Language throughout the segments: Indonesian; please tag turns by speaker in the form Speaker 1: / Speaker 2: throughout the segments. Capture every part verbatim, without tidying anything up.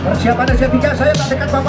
Speaker 1: Persiapan S tiga saya tak dekat Bapak.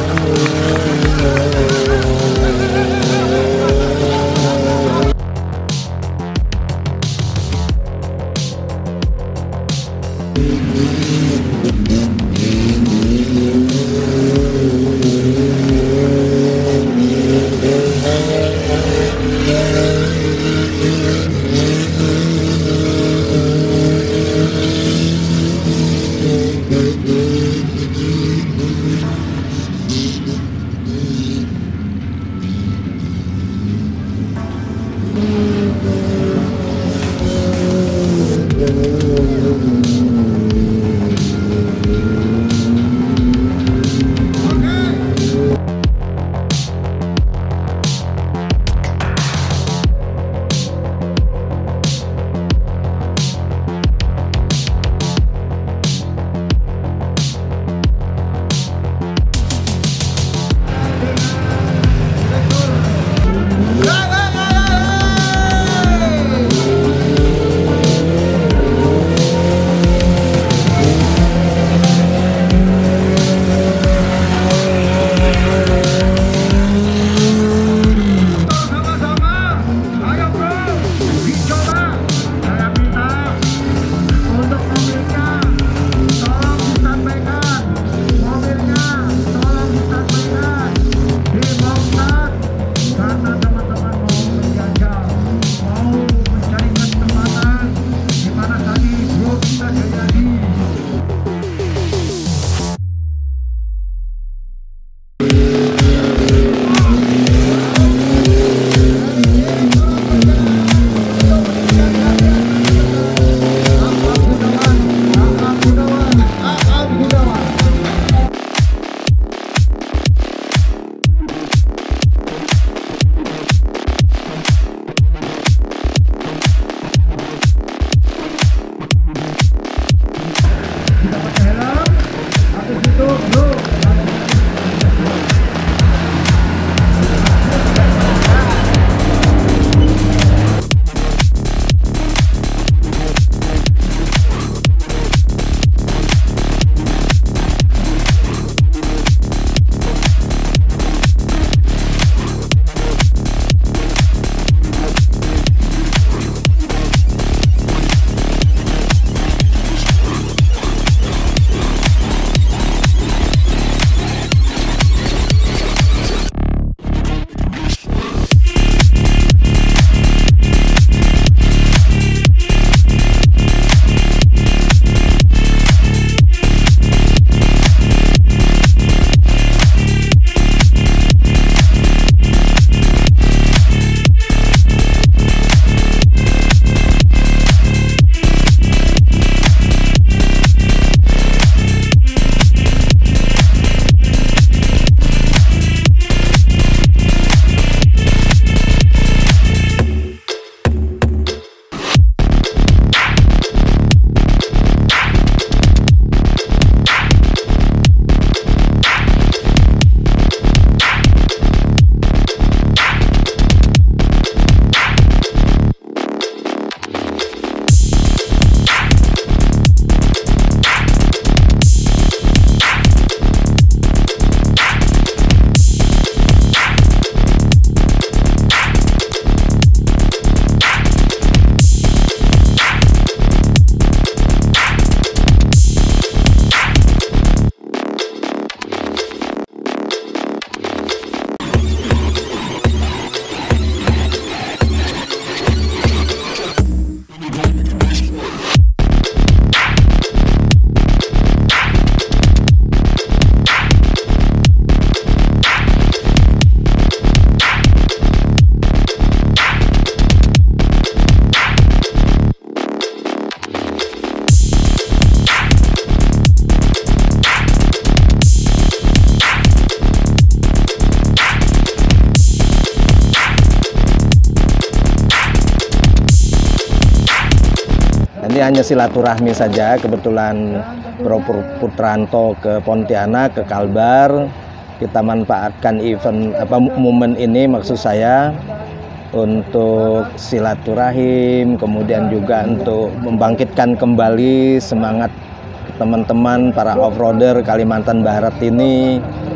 Speaker 2: Ini hanya silaturahmi saja, kebetulan Bro Putranto ke Pontianak, ke Kalbar. Kita manfaatkan event apa momen ini, maksud saya untuk silaturahim, kemudian juga untuk membangkitkan kembali semangat teman-teman para off-roader Kalimantan Barat ini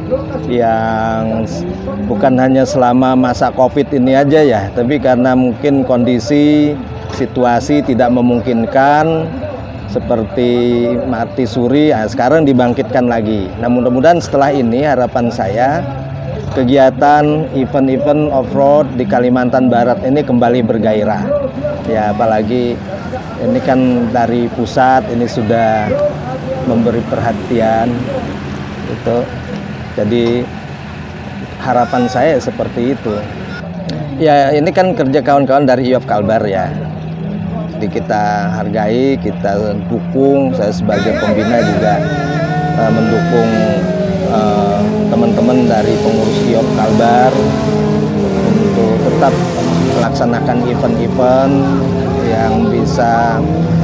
Speaker 2: yang bukan hanya selama masa COVID ini aja ya, tapi karena mungkin kondisi situasi tidak memungkinkan seperti mati suri, nah sekarang dibangkitkan lagi. Nah mudah-mudahan setelah ini harapan saya kegiatan event-event off-road di Kalimantan Barat ini kembali bergairah. Ya apalagi ini kan dari pusat ini sudah memberi perhatian itu. Jadi harapan saya seperti itu. Ya ini kan kerja kawan-kawan dari I O F Kalbar ya. Jadi kita hargai, kita dukung. Saya sebagai pembina juga uh, mendukung teman-teman uh, dari pengurus I O F Kalbar untuk tetap melaksanakan event-event yang bisa,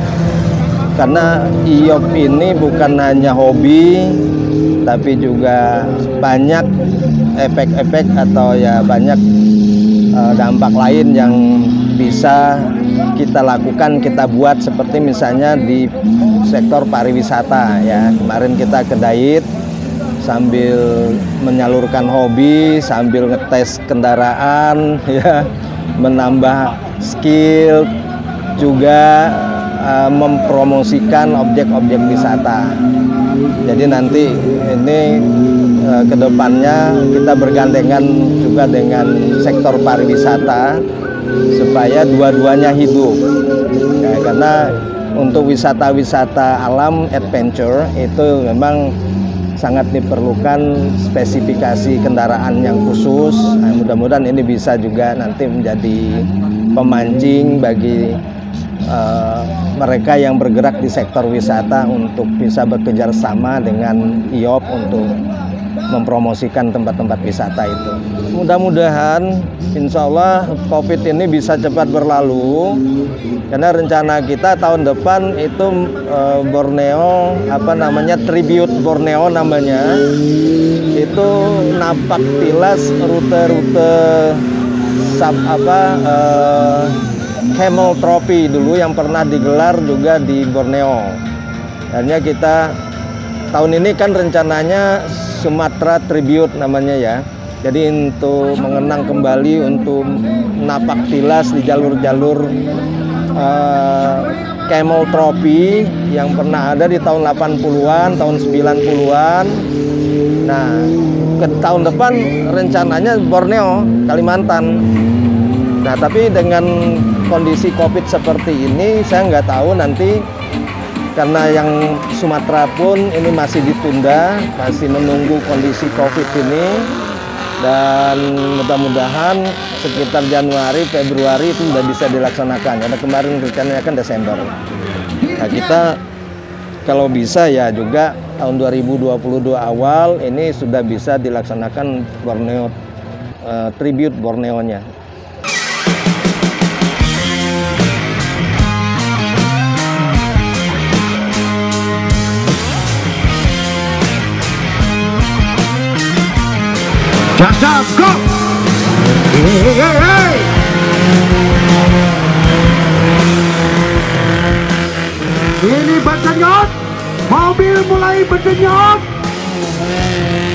Speaker 2: karena I O F ini bukan hanya hobi tapi juga banyak efek-efek atau ya banyak uh, dampak lain yang bisa kita lakukan, kita buat, seperti misalnya di sektor pariwisata ya. Kemarin kita ke Dait sambil menyalurkan hobi, sambil ngetes kendaraan ya, menambah skill, juga uh, mempromosikan objek-objek wisata. Jadi nanti ini uh, kedepannya kita bergandengan juga dengan sektor pariwisata supaya dua-duanya hidup ya, karena untuk wisata-wisata alam adventure itu memang sangat diperlukan spesifikasi kendaraan yang khusus. Nah, mudah-mudahan ini bisa juga nanti menjadi pemancing bagi uh, mereka yang bergerak di sektor wisata untuk bisa bekerja sama dengan I O F untuk mempromosikan tempat-tempat wisata itu. Mudah-mudahan insya Allah COVID ini bisa cepat berlalu, karena rencana kita tahun depan itu e, Borneo, apa namanya, tribute Borneo namanya, itu napak tilas rute-rute sub apa e, Camel Trophy dulu yang pernah digelar juga di Borneo. Akhirnya kita tahun ini kan rencananya Sumatera Tribute namanya ya. Jadi untuk mengenang kembali, untuk napak tilas di jalur-jalur uh, Camel Trophy yang pernah ada di tahun delapan puluhan, tahun sembilan puluhan. Nah, ke tahun depan rencananya Borneo, Kalimantan. Nah, tapi dengan kondisi COVID seperti ini, saya nggak tahu nanti, karena yang Sumatera pun ini masih ditunda, masih menunggu kondisi COVID ini, dan mudah-mudahan sekitar Januari, Februari itu sudah bisa dilaksanakan. Karena kemarin rencananya kan Desember. Nah, kita kalau bisa ya juga tahun dua ribu dua puluh dua awal ini sudah bisa dilaksanakan Borneo uh, tribute Borneonya.
Speaker 1: Gasap, go! Hey, hey, hey. Ini berdenyut, mobil mulai berdenyut.